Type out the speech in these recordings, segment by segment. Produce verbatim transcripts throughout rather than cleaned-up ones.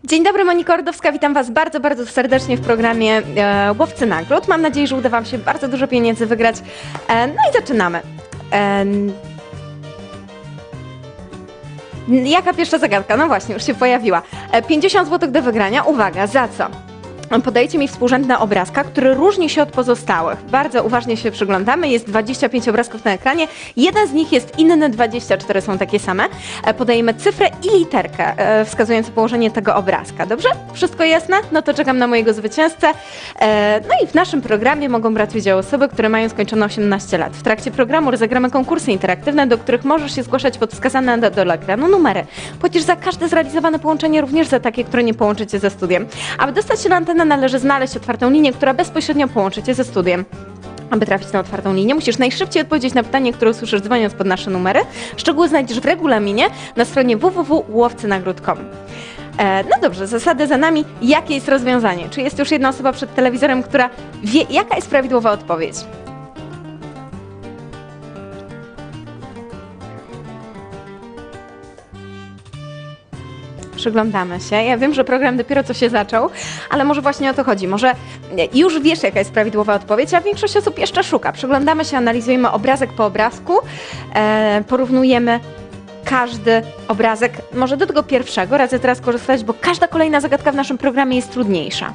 Dzień dobry, Monika Ordowska, witam Was bardzo, bardzo serdecznie w programie e, Łowcy Nagród. Mam nadzieję, że uda Wam się bardzo dużo pieniędzy wygrać. E, no i zaczynamy. E, jaka pierwsza zagadka? No właśnie, już się pojawiła. E, pięćdziesiąt złotych do wygrania. Uwaga, za co? Podajcie mi współrzędne obrazka, który różni się od pozostałych. Bardzo uważnie się przyglądamy. Jest dwadzieścia pięć obrazków na ekranie. Jeden z nich jest inny, dwadzieścia cztery są takie same. Podajemy cyfrę i literkę wskazującą położenie tego obrazka. Dobrze? Wszystko jasne? No to czekam na mojego zwycięzcę. No i w naszym programie mogą brać udział osoby, które mają skończone osiemnaście lat. W trakcie programu rozegramy konkursy interaktywne, do których możesz się zgłaszać pod wskazane na dole ekranu numery. Płacisz za każde zrealizowane połączenie, również za takie, które nie połączycie ze studiem. Aby dostać się na antenę, należy znaleźć otwartą linię, która bezpośrednio połączy cię ze studiem. Aby trafić na otwartą linię, musisz najszybciej odpowiedzieć na pytanie, które usłyszysz dzwoniąc pod nasze numery. Szczegóły znajdziesz w regulaminie na stronie w w w kropka łowcy nagród kropka com. E, no dobrze, zasady za nami. Jakie jest rozwiązanie? Czy jest już jedna osoba przed telewizorem, która wie, jaka jest prawidłowa odpowiedź? Przyglądamy się. Ja wiem, że program dopiero co się zaczął, ale może właśnie o to chodzi. Może już wiesz, jaka jest prawidłowa odpowiedź, a większość osób jeszcze szuka. Przyglądamy się, analizujemy obrazek po obrazku, e, porównujemy każdy obrazek, może do tego pierwszego, radzę teraz korzystać, bo każda kolejna zagadka w naszym programie jest trudniejsza.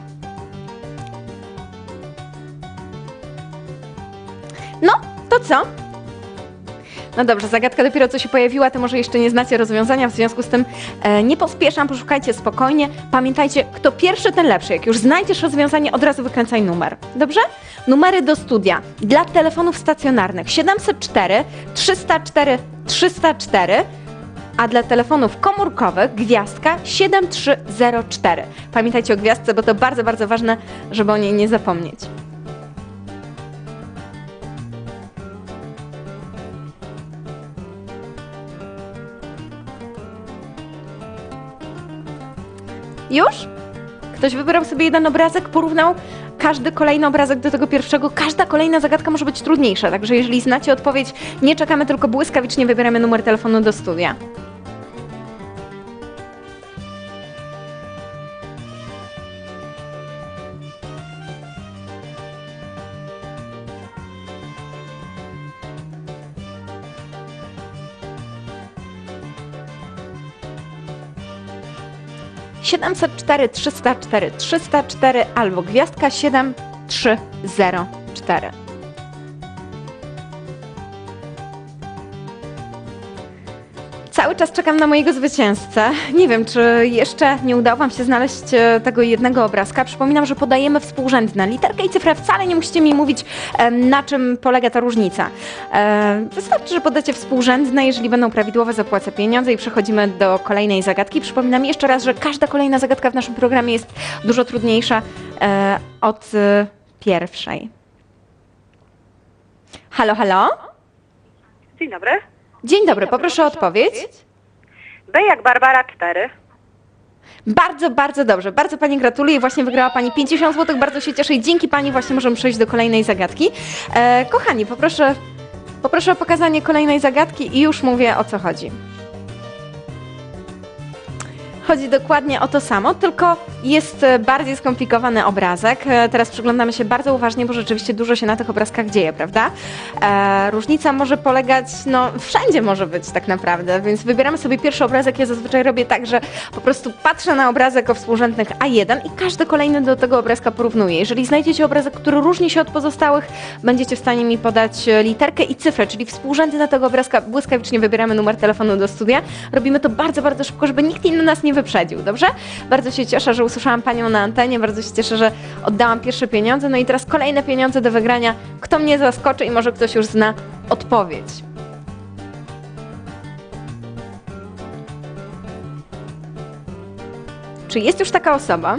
No, to co? No dobrze, zagadka dopiero co się pojawiła, to może jeszcze nie znacie rozwiązania, w związku z tym e, nie pospieszam, poszukajcie spokojnie. Pamiętajcie, kto pierwszy, ten lepszy. Jak już znajdziesz rozwiązanie, od razu wykręcaj numer. Dobrze? Numery do studia dla telefonów stacjonarnych siedemset cztery, trzysta cztery, trzysta cztery, a dla telefonów komórkowych gwiazdka siedem trzy zero cztery. Pamiętajcie o gwiazdce, bo to bardzo, bardzo ważne, żeby o niej nie zapomnieć. Już? Ktoś wybrał sobie jeden obrazek, porównał każdy kolejny obrazek do tego pierwszego. Każda kolejna zagadka może być trudniejsza, także jeżeli znacie odpowiedź, nie czekamy, tylko błyskawicznie wybieramy numer telefonu do studia. siedemset cztery, trzysta cztery, trzysta cztery albo gwiazdka siedem trzy zero cztery. Cały czas czekam na mojego zwycięzcę. Nie wiem, czy jeszcze nie udało Wam się znaleźć tego jednego obrazka. Przypominam, że podajemy współrzędne. Literkę i cyfrę, wcale nie musicie mi mówić, na czym polega ta różnica. Wystarczy, że podacie współrzędne. Jeżeli będą prawidłowe, zapłacę pieniądze i przechodzimy do kolejnej zagadki. Przypominam jeszcze raz, że każda kolejna zagadka w naszym programie jest dużo trudniejsza od pierwszej. Halo, halo? Dzień dobry. Dzień dobry, poproszę o odpowiedź. B jak Barbara cztery. Bardzo, bardzo dobrze. Bardzo Pani gratuluję. Właśnie wygrała Pani pięćdziesiąt złotych. Bardzo się cieszę i dzięki Pani właśnie możemy przejść do kolejnej zagadki. E, kochani, poproszę, poproszę o pokazanie kolejnej zagadki i już mówię, o co chodzi. Chodzi dokładnie o to samo, tylko jest bardziej skomplikowany obrazek. Teraz przyglądamy się bardzo uważnie, bo rzeczywiście dużo się na tych obrazkach dzieje, prawda? E, różnica może polegać, no wszędzie może być tak naprawdę, więc wybieramy sobie pierwszy obrazek. Ja zazwyczaj robię tak, że po prostu patrzę na obrazek o współrzędnych A jeden i każdy kolejny do tego obrazka porównuję. Jeżeli znajdziecie obrazek, który różni się od pozostałych, będziecie w stanie mi podać literkę i cyfrę, czyli współrzędne tego obrazka. Błyskawicznie wybieramy numer telefonu do studia. Robimy to bardzo, bardzo szybko, żeby nikt inny nas nie wyprzedził, dobrze? Bardzo się cieszę, że usłyszałam Panią na antenie, bardzo się cieszę, że oddałam pierwsze pieniądze, no i teraz kolejne pieniądze do wygrania. Kto mnie zaskoczy i może ktoś już zna odpowiedź. Czy jest już taka osoba?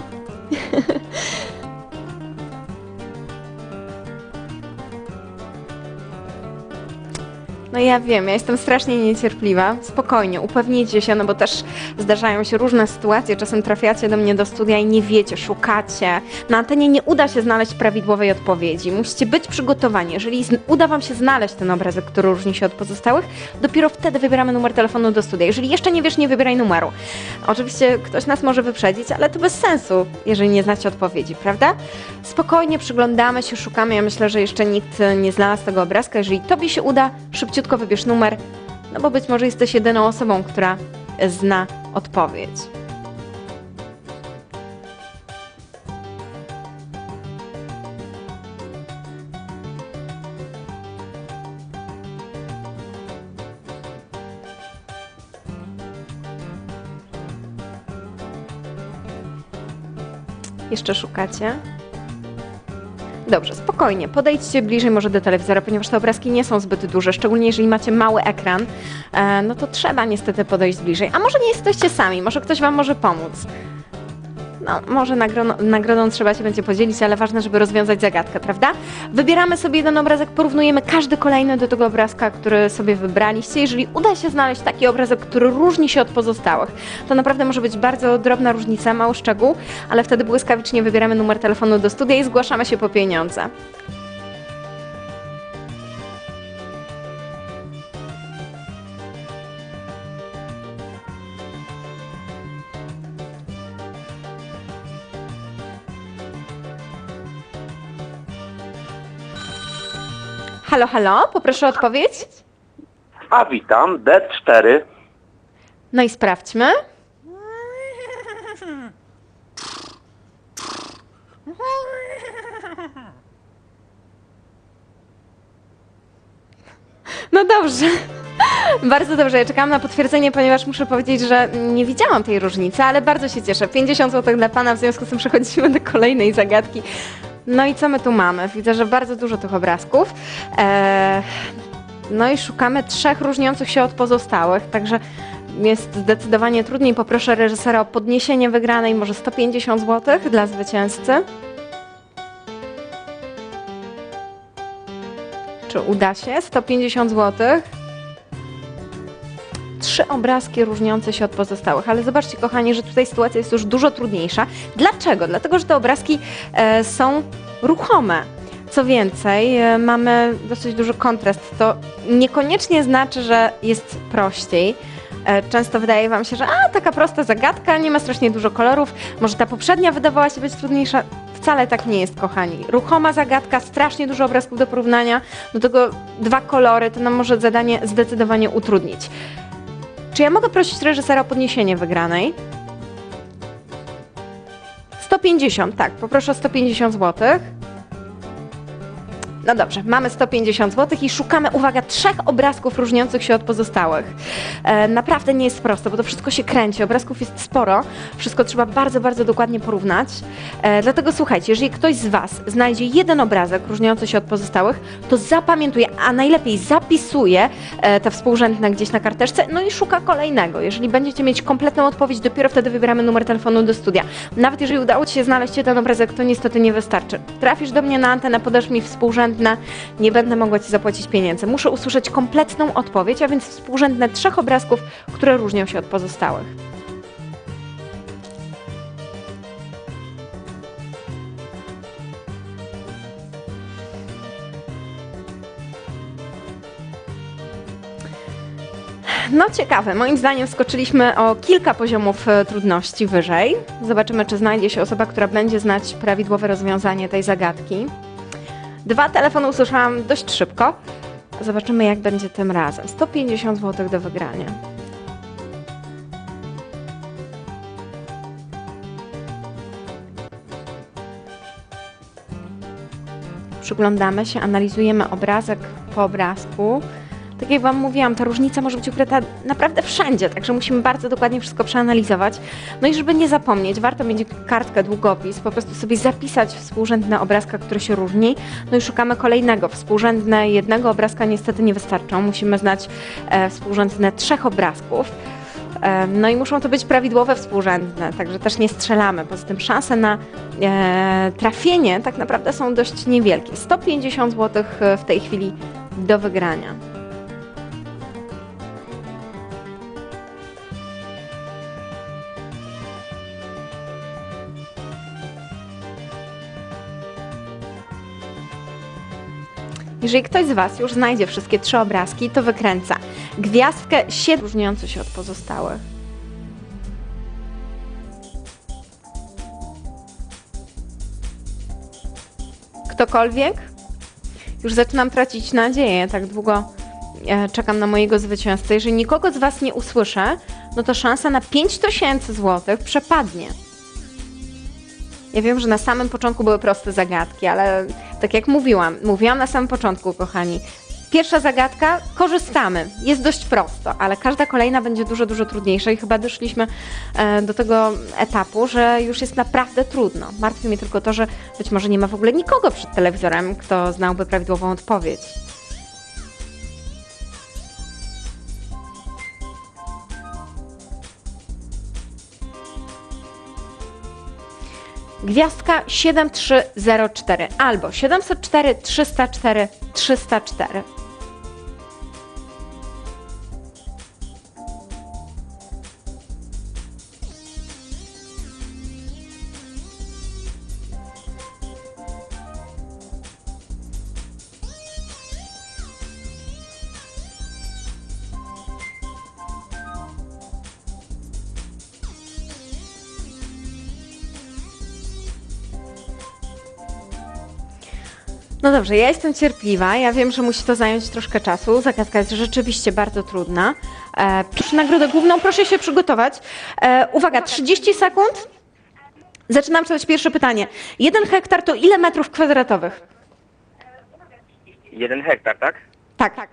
No ja wiem, ja jestem strasznie niecierpliwa. Spokojnie, upewnijcie się, no bo też zdarzają się różne sytuacje. Czasem trafiacie do mnie do studia i nie wiecie, szukacie. Na antenie nie uda się znaleźć prawidłowej odpowiedzi. Musicie być przygotowani. Jeżeli uda wam się znaleźć ten obrazek, który różni się od pozostałych, dopiero wtedy wybieramy numer telefonu do studia. Jeżeli jeszcze nie wiesz, nie wybieraj numeru. Oczywiście ktoś nas może wyprzedzić, ale to bez sensu, jeżeli nie znacie odpowiedzi, prawda? Spokojnie przyglądamy się, szukamy. Ja myślę, że jeszcze nikt nie znalazł tego obrazka. Jeżeli tobie się uda, szybciutko wybierz numer, no bo być może jesteś jedyną osobą, która zna odpowiedź. Jeszcze szukacie? Dobrze, spokojnie, podejdźcie bliżej może do telewizora, ponieważ te obrazki nie są zbyt duże, szczególnie jeżeli macie mały ekran, e, no to trzeba niestety podejść bliżej. A może nie jesteście sami, może ktoś wam może pomóc. No, może nagrodą, nagrodą trzeba się będzie podzielić, ale ważne, żeby rozwiązać zagadkę, prawda? Wybieramy sobie jeden obrazek, porównujemy każdy kolejny do tego obrazka, który sobie wybraliście. Jeżeli uda się znaleźć taki obrazek, który różni się od pozostałych, to naprawdę może być bardzo drobna różnica, mały szczegół, ale wtedy błyskawicznie wybieramy numer telefonu do studia i zgłaszamy się po pieniądze. Halo, halo, poproszę o odpowiedź. A witam, D cztery. No i sprawdźmy. No dobrze. Bardzo dobrze, ja czekałam na potwierdzenie, ponieważ muszę powiedzieć, że nie widziałam tej różnicy, ale bardzo się cieszę. pięćdziesiąt złotych dla Pana, w związku z tym przechodzimy do kolejnej zagadki. No i co my tu mamy? Widzę, że bardzo dużo tych obrazków. Eee, no i szukamy trzech różniących się od pozostałych, także jest zdecydowanie trudniej. Poproszę reżysera o podniesienie wygranej, może sto pięćdziesiąt złotych dla zwycięzcy. Czy uda się? sto pięćdziesiąt złotych. Trzy obrazki różniące się od pozostałych, ale zobaczcie, kochani, że tutaj sytuacja jest już dużo trudniejsza. Dlaczego? Dlatego, że te obrazki e, są ruchome. Co więcej, e, mamy dosyć duży kontrast. To niekoniecznie znaczy, że jest prościej. E, często wydaje wam się, że a, taka prosta zagadka, nie ma strasznie dużo kolorów. Może ta poprzednia wydawała się być trudniejsza. Wcale tak nie jest, kochani. Ruchoma zagadka, strasznie dużo obrazków do porównania. Do tego dwa kolory, to nam może zadanie zdecydowanie utrudnić. Czy ja mogę prosić reżysera o podniesienie wygranej? sto pięćdziesiąt, tak, poproszę o sto pięćdziesiąt złotych. No dobrze, mamy sto pięćdziesiąt złotych i szukamy, uwaga, trzech obrazków różniących się od pozostałych. E, naprawdę nie jest prosto, bo to wszystko się kręci, obrazków jest sporo, wszystko trzeba bardzo, bardzo dokładnie porównać. E, dlatego słuchajcie, jeżeli ktoś z Was znajdzie jeden obrazek różniący się od pozostałych, to zapamiętuje, a najlepiej zapisuje e, te współrzędne gdzieś na karteczce, no i szuka kolejnego. Jeżeli będziecie mieć kompletną odpowiedź, dopiero wtedy wybieramy numer telefonu do studia. Nawet jeżeli udało Ci się znaleźć jeden obrazek, to niestety nie wystarczy. Trafisz do mnie na antenę, podasz mi współrzędne, nie będę mogła Ci zapłacić pieniędzy. Muszę usłyszeć kompletną odpowiedź, a więc współrzędne trzech obrazków, które różnią się od pozostałych. No ciekawe, moim zdaniem skoczyliśmy o kilka poziomów trudności wyżej. Zobaczymy, czy znajdzie się osoba, która będzie znać prawidłowe rozwiązanie tej zagadki. Dwa telefony usłyszałam dość szybko. Zobaczymy, jak będzie tym razem. sto pięćdziesiąt złotych do wygrania. Przyglądamy się, analizujemy obrazek po obrazku. Tak jak Wam mówiłam, ta różnica może być ukryta naprawdę wszędzie, także musimy bardzo dokładnie wszystko przeanalizować. No i żeby nie zapomnieć, warto mieć kartkę, długopis, po prostu sobie zapisać współrzędne obrazka, które się różni. No i szukamy kolejnego. Współrzędne jednego obrazka niestety nie wystarczą. Musimy znać e, współrzędne trzech obrazków. E, no i muszą to być prawidłowe współrzędne, także też nie strzelamy. Poza tym szanse na e, trafienie tak naprawdę są dość niewielkie. sto pięćdziesiąt złotych w tej chwili do wygrania. Jeżeli ktoś z Was już znajdzie wszystkie trzy obrazki, to wykręca gwiazdkę siedem różniącą się od pozostałych. Ktokolwiek? Już zaczynam tracić nadzieję, tak długo e, czekam na mojego zwycięzcę. Jeżeli nikogo z Was nie usłyszę, no to szansa na pięć tysięcy złotych przepadnie. Ja wiem, że na samym początku były proste zagadki, ale tak jak mówiłam, mówiłam na samym początku, kochani, pierwsza zagadka, korzystamy, jest dość prosto, ale każda kolejna będzie dużo, dużo trudniejsza i chyba doszliśmy e, do tego etapu, że już jest naprawdę trudno. Martwi mnie tylko to, że być może nie ma w ogóle nikogo przed telewizorem, kto znałby prawidłową odpowiedź. Gwiazdka siedem trzy zero cztery albo siedemset cztery trzysta cztery trzysta cztery. No dobrze, ja jestem cierpliwa, ja wiem, że musi to zająć troszkę czasu, zagadka jest rzeczywiście bardzo trudna. E, przy nagrodę główną proszę się przygotować. E, uwaga, trzydzieści sekund. Zaczynam czytać pierwsze pytanie. Jeden hektar to ile metrów kwadratowych? Jeden hektar, tak? Tak. tak.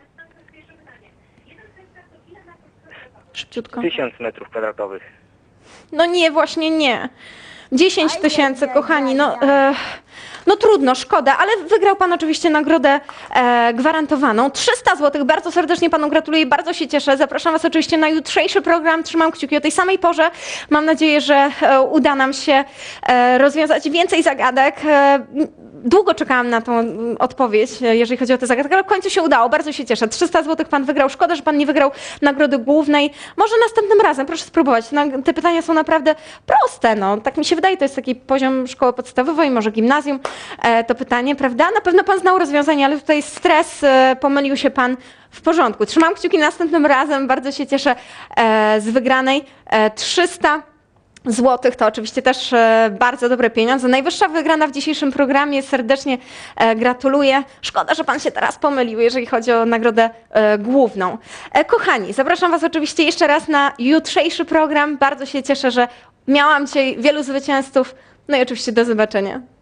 Szybciutko. Tysiąc metrów kwadratowych. No nie, właśnie nie. dziesięć tysięcy, kochani, no, e, no trudno, szkoda, ale wygrał Pan oczywiście nagrodę e, gwarantowaną. trzysta złotych, bardzo serdecznie Panu gratuluję, bardzo się cieszę. Zapraszam Was oczywiście na jutrzejszy program, trzymam kciuki o tej samej porze. Mam nadzieję, że e, uda nam się e, rozwiązać więcej zagadek. E, Długo czekałam na tą odpowiedź, jeżeli chodzi o tę zagadkę, ale w końcu się udało, bardzo się cieszę. trzysta złotych Pan wygrał, szkoda, że Pan nie wygrał nagrody głównej. Może następnym razem, proszę spróbować. Te pytania są naprawdę proste, no. Tak mi się wydaje, to jest taki poziom szkoły podstawowej, może gimnazjum, e, to pytanie, prawda? Na pewno Pan znał rozwiązanie, ale tutaj stres, e, pomylił się Pan. W porządku, trzymam kciuki następnym razem, bardzo się cieszę e, z wygranej. E, trzysta złotych to oczywiście też e, bardzo dobre pieniądze. Najwyższa wygrana w dzisiejszym programie. Serdecznie e, gratuluję. Szkoda, że Pan się teraz pomylił, jeżeli chodzi o nagrodę e, główną. E, kochani, zapraszam Was oczywiście jeszcze raz na jutrzejszy program. Bardzo się cieszę, że miałam dzisiaj wielu zwycięzców. No i oczywiście do zobaczenia.